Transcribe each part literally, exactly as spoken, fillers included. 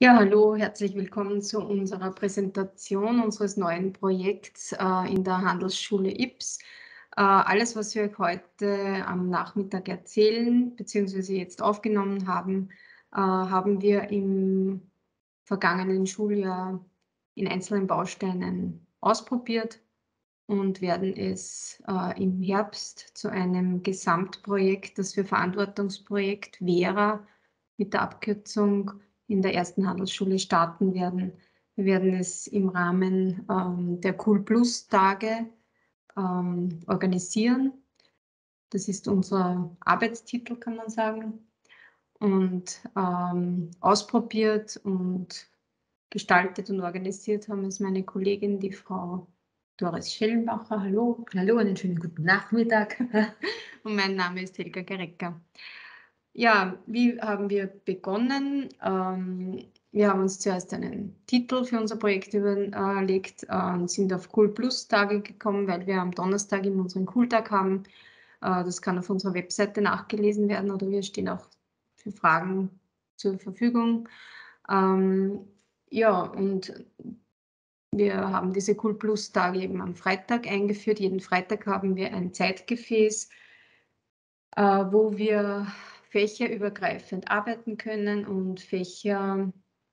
Ja, hallo, herzlich willkommen zu unserer Präsentation unseres neuen Projekts äh, in der Handelsschule Ybbs. Äh, alles, was wir euch heute am Nachmittag erzählen bzw. jetzt aufgenommen haben, äh, haben wir im vergangenen Schuljahr in einzelnen Bausteinen ausprobiert und werden es äh, im Herbst zu einem Gesamtprojekt, das wir Verantwortungsprojekt Vera mit der Abkürzung in der ersten Handelsschule starten werden. Wir werden es im Rahmen ähm, der Cool-Plus-Tage ähm, organisieren. Das ist unser Arbeitstitel, kann man sagen. Und ähm, ausprobiert und gestaltet und organisiert haben es meine Kollegin, die Frau Doris Schellenbacher. Hallo. Hallo, einen schönen guten Nachmittag. Und mein Name ist Helga Gerecker. Ja, wie haben wir begonnen? Ähm, wir haben uns zuerst einen Titel für unser Projekt überlegt äh, und sind auf Cool-Plus-Tage gekommen, weil wir am Donnerstag immer unseren Cool-Tag haben. Äh, das kann auf unserer Webseite nachgelesen werden oder wir stehen auch für Fragen zur Verfügung. Ähm, ja, und wir haben diese Cool-Plus-Tage eben am Freitag eingeführt. Jeden Freitag haben wir ein Zeitgefäß, äh, wo wir fächerübergreifend arbeiten können, und Fächer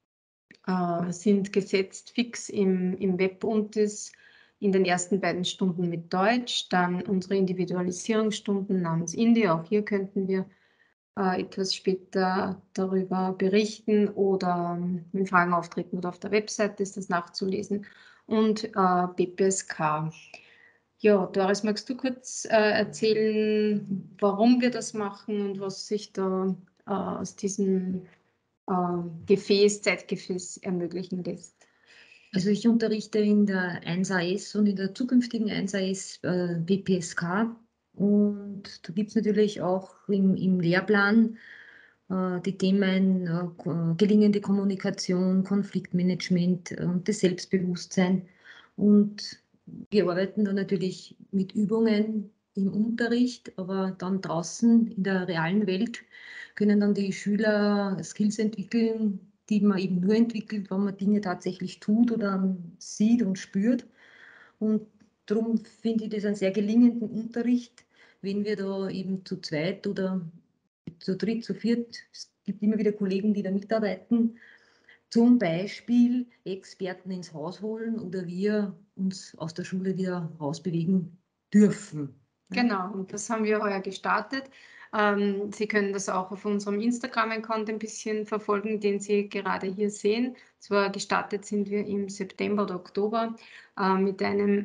äh, sind gesetzt fix im, im Webuntis in den ersten beiden Stunden mit Deutsch, dann unsere Individualisierungsstunden namens Indi. Auch hier könnten wir äh, etwas später darüber berichten oder ähm, wenn Fragen auftreten oder auf der Webseite ist das nachzulesen, und äh, B P S K. Ja, Doris, magst du kurz äh, erzählen, warum wir das machen und was sich da äh, aus diesem äh, Gefäß, Zeitgefäß ermöglichen lässt? Also ich unterrichte in der eins A S und in der zukünftigen eins A S äh, B P S K. Und da gibt es natürlich auch im, im Lehrplan äh, die Themen äh, ko- gelingende Kommunikation, Konfliktmanagement äh, und das Selbstbewusstsein. Und wir arbeiten da natürlich mit Übungen im Unterricht, aber dann draußen in der realen Welt können dann die Schüler Skills entwickeln, die man eben nur entwickelt, wenn man Dinge tatsächlich tut oder sieht und spürt. Und darum finde ich das einen sehr gelingenden Unterricht, wenn wir da eben zu zweit oder zu dritt, zu viert, es gibt immer wieder Kollegen, die da mitarbeiten, zum Beispiel Experten ins Haus holen oder wir uns aus der Schule wieder rausbewegen dürfen. Genau, und das haben wir heuer gestartet. Ähm, Sie können das auch auf unserem Instagram-Account ein bisschen verfolgen, den Sie gerade hier sehen. Zwar gestartet sind wir im September oder Oktober äh, mit einem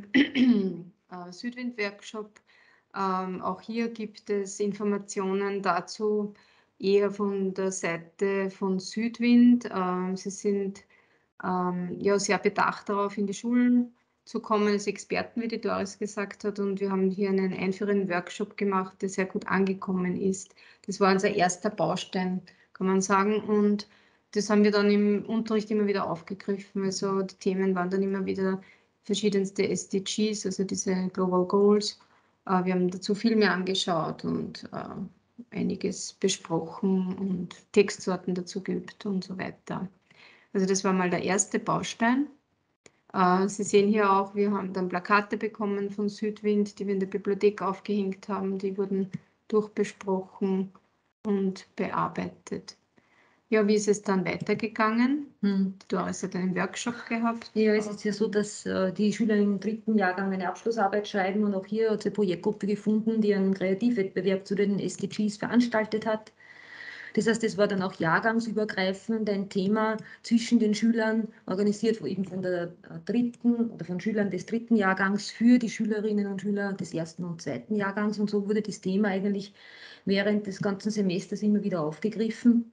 äh, Südwind-Workshop. Ähm, auch hier gibt es Informationen dazu eher von der Seite von Südwind. Ähm, sie sind ähm, ja sehr bedacht darauf, in die Schulen zu kommen als Experten, wie die Doris gesagt hat. Und wir haben hier einen einführenden Workshop gemacht, der sehr gut angekommen ist. Das war unser erster Baustein, kann man sagen. Und das haben wir dann im Unterricht immer wieder aufgegriffen. Also die Themen waren dann immer wieder verschiedenste S D Gs, also diese Global Goals. Äh, wir haben dazu Filme angeschaut und äh, einiges besprochen und Textsorten dazu geübt und so weiter. Also das war mal der erste Baustein. Äh, Sie sehen hier auch, wir haben dann Plakate bekommen von Südwind, die wir in der Bibliothek aufgehängt haben. Die wurden durchbesprochen und bearbeitet. Ja, wie ist es dann weitergegangen? Hm. Du hast ja einen Workshop gehabt. Ja, es ist ja so, dass äh, die Schüler im dritten Jahrgang eine Abschlussarbeit schreiben, und auch hier hat es eine Projektgruppe gefunden, die einen Kreativwettbewerb zu den S D Gs veranstaltet hat. Das heißt, es war dann auch jahrgangsübergreifend ein Thema zwischen den Schülern, organisiert eben von der äh, dritten oder von Schülern des dritten Jahrgangs für die Schülerinnen und Schüler des ersten und zweiten Jahrgangs. Und so wurde das Thema eigentlich während des ganzen Semesters immer wieder aufgegriffen.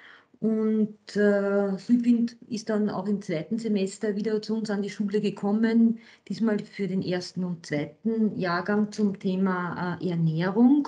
Und äh, Südwind ist dann auch im zweiten Semester wieder zu uns an die Schule gekommen, diesmal für den ersten und zweiten Jahrgang zum Thema äh, Ernährung.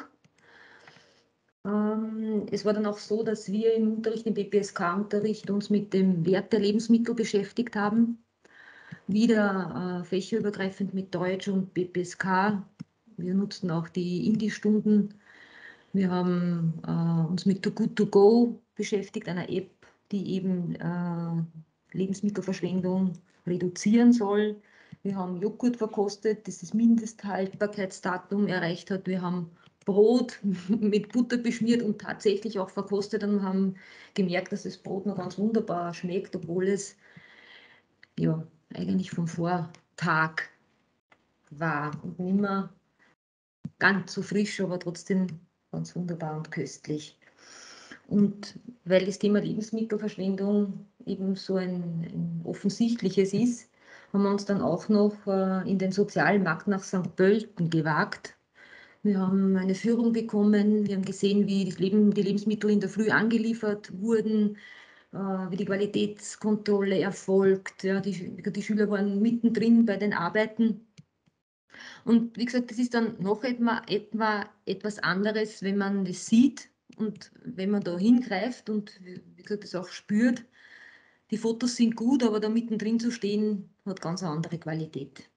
Ähm, es war dann auch so, dass wir im Unterricht, im B P S K-Unterricht, uns mit dem Wert der Lebensmittel beschäftigt haben. Wieder äh, fächerübergreifend mit Deutsch und B P S K. Wir nutzten auch die Indie-Stunden. Wir haben äh, uns mit Too Good To Go beschäftigt, einer App, die eben äh, Lebensmittelverschwendung reduzieren soll. Wir haben Joghurt verkostet, das das Mindesthaltbarkeitsdatum erreicht hat. Wir haben Brot mit Butter beschmiert und tatsächlich auch verkostet und haben gemerkt, dass das Brot noch ganz wunderbar schmeckt, obwohl es ja eigentlich vom Vortag war und nicht mehr ganz so frisch, aber trotzdem ganz wunderbar und köstlich. Und weil das Thema Lebensmittelverschwendung eben so ein, ein offensichtliches ist, haben wir uns dann auch noch äh, in den Sozialmarkt nach Sankt Pölten gewagt. Wir haben eine Führung bekommen, wir haben gesehen, wie das Leben, die Lebensmittel in der Früh angeliefert wurden, äh, wie die Qualitätskontrolle erfolgt. Ja, die, die Schüler waren mittendrin bei den Arbeiten. Und wie gesagt, das ist dann noch etwa, etwa etwas anderes, wenn man das sieht und wenn man da hingreift und wie gesagt, das auch spürt. Die Fotos sind gut, aber da mittendrin zu stehen, hat ganz eine andere Qualität.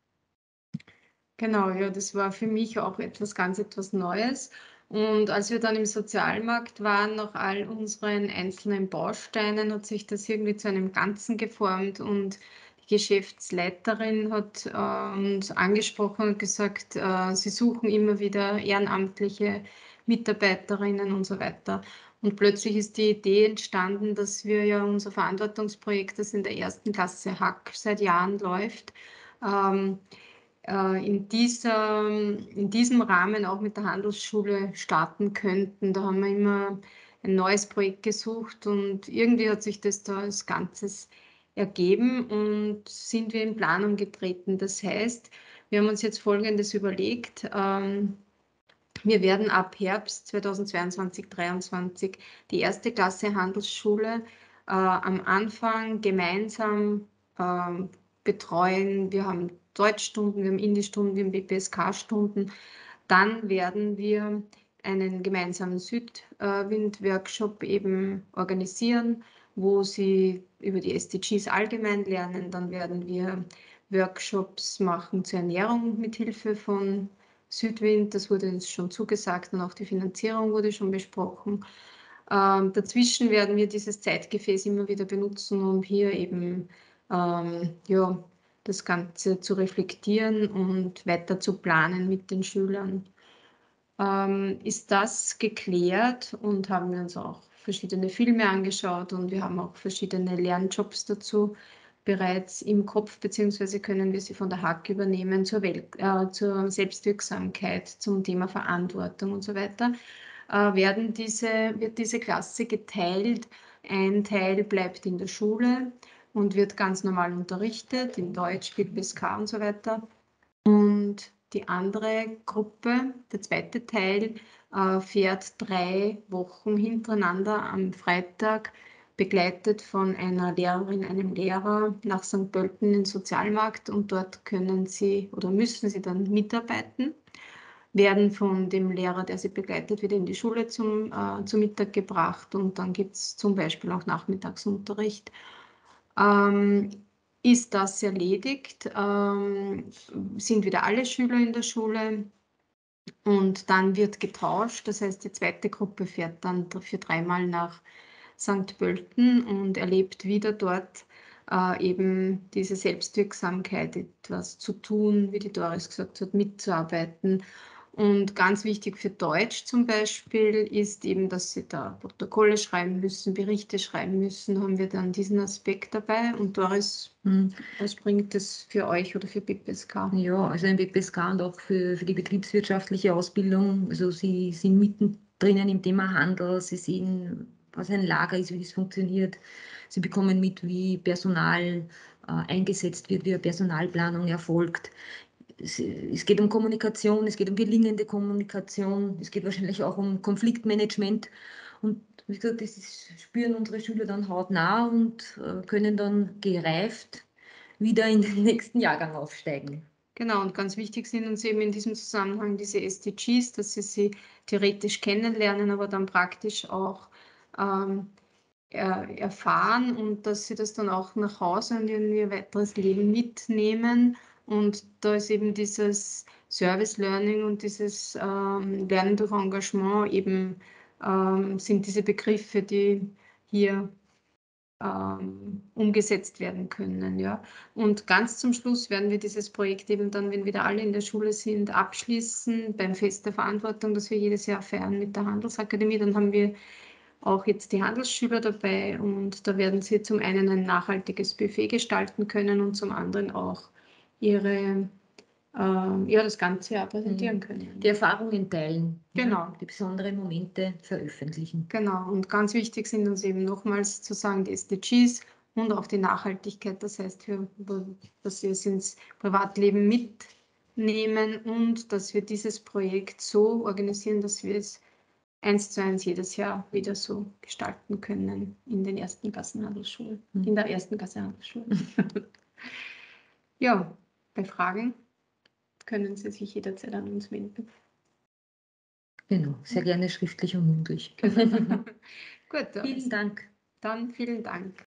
Genau, ja, das war für mich auch etwas ganz etwas Neues. Und als wir dann im Sozialmarkt waren, nach all unseren einzelnen Bausteinen, hat sich das irgendwie zu einem Ganzen geformt und die Geschäftsleiterin hat äh, uns angesprochen und gesagt, äh, sie suchen immer wieder ehrenamtliche Mitarbeiterinnen und so weiter. Und plötzlich ist die Idee entstanden, dass wir ja unser Verantwortungsprojekt, das in der ersten Klasse Hack seit Jahren läuft, ähm, in, dieser, in diesem Rahmen auch mit der Handelsschule starten könnten. Da haben wir immer ein neues Projekt gesucht und irgendwie hat sich das da als Ganzes ergeben und sind wir in Planung getreten. Das heißt, wir haben uns jetzt Folgendes überlegt. Ähm, wir werden ab Herbst zweitausendzweiundzwanzig dreiundzwanzig die erste Klasse Handelsschule äh, am Anfang gemeinsam äh, betreuen. Wir haben Deutschstunden, wir haben Indischstunden, wir haben B P S K-Stunden. Dann werden wir einen gemeinsamen Südwind-Workshop eben organisieren, wo sie über die S D Gs allgemein lernen. Dann werden wir Workshops machen zur Ernährung mit Hilfe von Südwind. Das wurde uns schon zugesagt und auch die Finanzierung wurde schon besprochen. Ähm, dazwischen werden wir dieses Zeitgefäß immer wieder benutzen, um hier eben ähm, ja, das Ganze zu reflektieren und weiter zu planen mit den Schülern. Ähm, ist das geklärt und haben wir uns auch verschiedene Filme angeschaut und wir haben auch verschiedene Lernjobs dazu bereits im Kopf, beziehungsweise können wir sie von der Hack übernehmen zur, Welt, äh, zur Selbstwirksamkeit, zum Thema Verantwortung und so weiter. Äh, werden diese, wird diese Klasse geteilt. Ein Teil bleibt in der Schule und wird ganz normal unterrichtet, in Deutsch, B P S K und so weiter. Und die andere Gruppe, der zweite Teil, äh, fährt drei Wochen hintereinander am Freitag, begleitet von einer Lehrerin, einem Lehrer nach Sankt Pölten in den Sozialmarkt und dort können sie oder müssen sie dann mitarbeiten, werden von dem Lehrer, der sie begleitet, wieder in die Schule zum, äh, zum Mittag gebracht und dann gibt es zum Beispiel auch Nachmittagsunterricht. Ähm, ist das erledigt, ähm, sind wieder alle Schüler in der Schule und dann wird getauscht. Das heißt, die zweite Gruppe fährt dann für dreimal nach Sankt Pölten und erlebt wieder dort äh, eben diese Selbstwirksamkeit, etwas zu tun, wie die Doris gesagt hat, mitzuarbeiten. Und ganz wichtig für Deutsch zum Beispiel ist eben, dass sie da Protokolle schreiben müssen, Berichte schreiben müssen, haben wir dann diesen Aspekt dabei. Und Doris, Hm. was bringt das für euch oder für B P S K? Ja, also ein B P S K und auch für, für die betriebswirtschaftliche Ausbildung. Also Sie sind mittendrin im Thema Handel, Sie sehen, was ein Lager ist, wie das funktioniert. Sie bekommen mit, wie Personal äh, eingesetzt wird, wie eine Personalplanung erfolgt. Es, es geht um Kommunikation, es geht um gelingende Kommunikation, es geht wahrscheinlich auch um Konfliktmanagement. Und wie gesagt, das ist, spüren unsere Schüler dann hautnah und äh, können dann gereift wieder in den nächsten Jahrgang aufsteigen. Genau, und ganz wichtig sind uns eben in diesem Zusammenhang diese S D Gs, dass sie sie theoretisch kennenlernen, aber dann praktisch auch ähm, er, erfahren und dass sie das dann auch nach Hause und in ihr weiteres Leben mitnehmen. Und da ist eben dieses Service Learning und dieses ähm, Lernen durch Engagement eben ähm, sind diese Begriffe, die hier ähm, umgesetzt werden können. Ja. Und ganz zum Schluss werden wir dieses Projekt eben dann, wenn wieder alle in der Schule sind, abschließen beim Fest der Verantwortung, das wir jedes Jahr feiern mit der Handelsakademie. Dann haben wir auch jetzt die Handelsschüler dabei und da werden sie zum einen ein nachhaltiges Buffet gestalten können und zum anderen auch ihre, äh, ja, das ganze Jahr präsentieren Mhm. können. Die Erfahrungen teilen. Genau. Ja, die besonderen Momente veröffentlichen. Genau, und ganz wichtig sind uns eben nochmals zu sagen, die S D Gs und auch die Nachhaltigkeit. Das heißt, wir, dass wir es ins Privatleben mitnehmen und dass wir dieses Projekt so organisieren, dass wir es eins zu eins jedes Jahr wieder so gestalten können in den ersten Gassenhandelsschulen, Mhm. in der ersten Gassenhandelsschule. Ja, bei Fragen können Sie sich jederzeit an uns wenden. Genau, sehr gerne schriftlich und mündlich. Genau. Gut, Vielen Dank. dann vielen Dank.